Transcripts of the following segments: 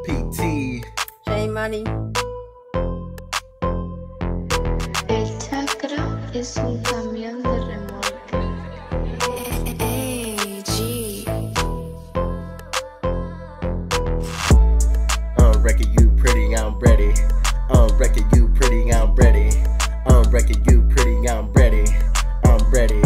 PT. J Money. El chakra es un camión de remolque. Record you pretty, I'm ready. Record you pretty, I'm ready. Record you pretty, I'm ready. I'm ready.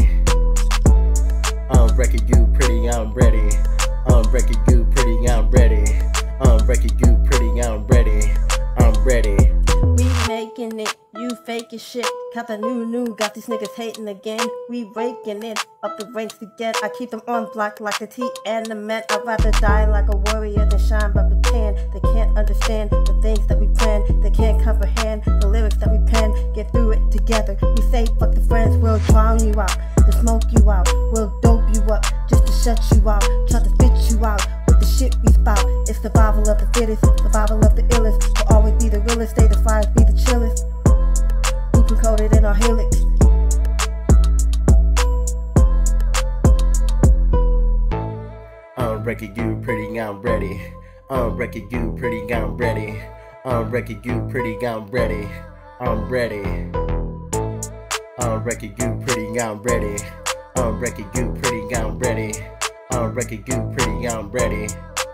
Record you pretty, I'm ready. Record you pretty, I'm ready. Record you pretty, I'm ready. I'm ready. We making it, you faking shit. Got the new, got these niggas hating again. We raking it up the ranks again. I keep them on block like the T and the men. I'd rather die like a warrior than shine by pretend. They can't understand the things that we plan. They can't comprehend the lyrics that we pen. Get through it together. We say fuck the friends, we'll drown you out, to smoke you out, we'll dope you up just to shut you out, try to fit you out with the shit we spout. It's survival of the fittest, survival of the illest. Will always be the realest, state of fires be the chillest. Blueprint coded in our helix. Record you pretty, I'm ready. Record you pretty, I'm ready. Record you pretty, I'm ready. I'm ready. Record you pretty, I'm ready. Record you pretty, I'm ready. Record you pretty, I'm ready.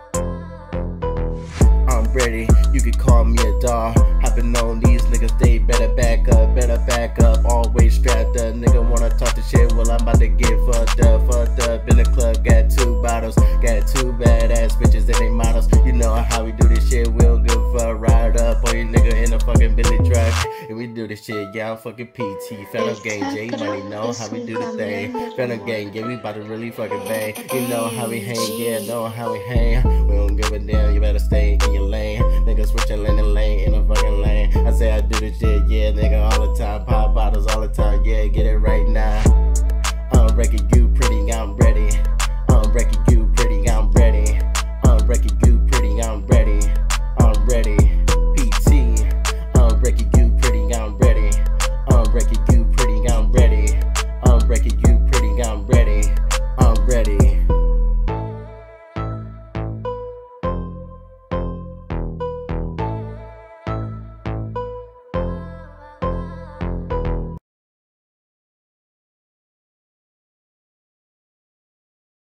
I'm ready, you can call me a dog. Hopping on these niggas, they better back up, always strapped up. Nigga wanna talk the shit, well I'm about to get fucked up in the club, got 2 bottles, got 2 badass bitches and they models. You know how we do this shit, we don't give a fuck, ride up on your nigga in a fucking Billy truck. And we do this shit, yeah, I'm fucking PT, Phantom Gang, J Money, know how we do the thing. Phantom Gang, yeah, we about to really fucking bang. You know how we hang, yeah, know how we hang. We don't give a damn, you better stay in your lane. Nigga switching lane to lane in a fucking lane. I say I do this shit, yeah, nigga, all the time. Pop bottles all the time, yeah, get it right